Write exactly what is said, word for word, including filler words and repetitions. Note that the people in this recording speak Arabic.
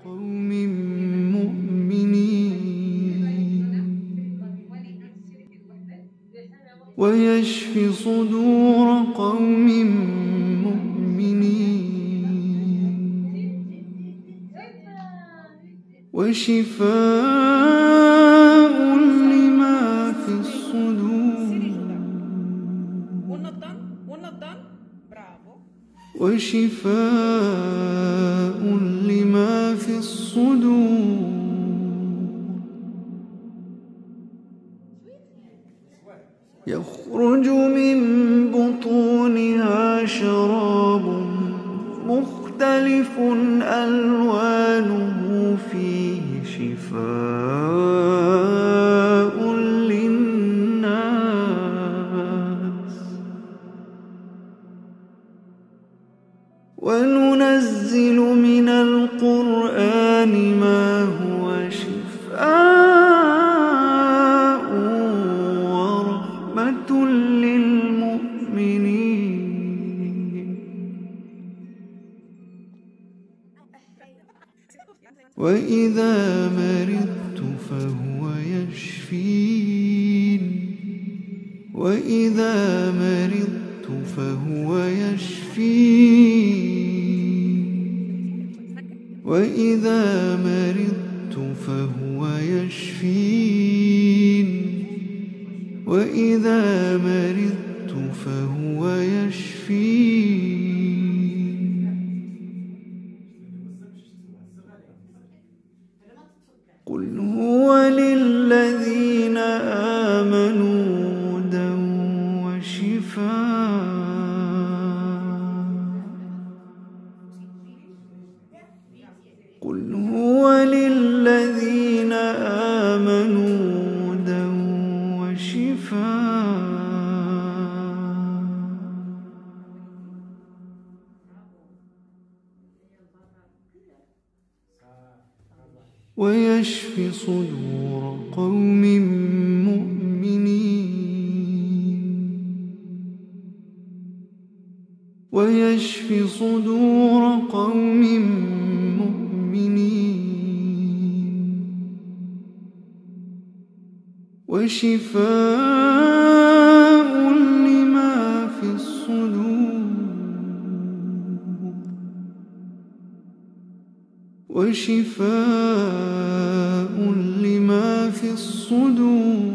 قوم مؤمنين ويشفي صدور قوم مؤمنين وشفاء لما في الصدور وشفاء لما في الصدور يخرج من بطونها شراب مختلف ألوانه فيه شفاء للناس وننزل من القرآن ما هو شفاء ورحمة للمؤمنين وإذا مرضت فهو يشفين وإذا مرضت فهو يشفين وإذا مرضت فهو يشفين وإذا مرضت فهو يشفين قل هو للذين آمنوا هدى وشفاء قل هو للذين آمنوا هدى وشفاء ويشفي صدور قوم مؤمنين ويشفي صدور قوم مؤمنين وشفاء لما في الصدور وشفاء لما في الصدور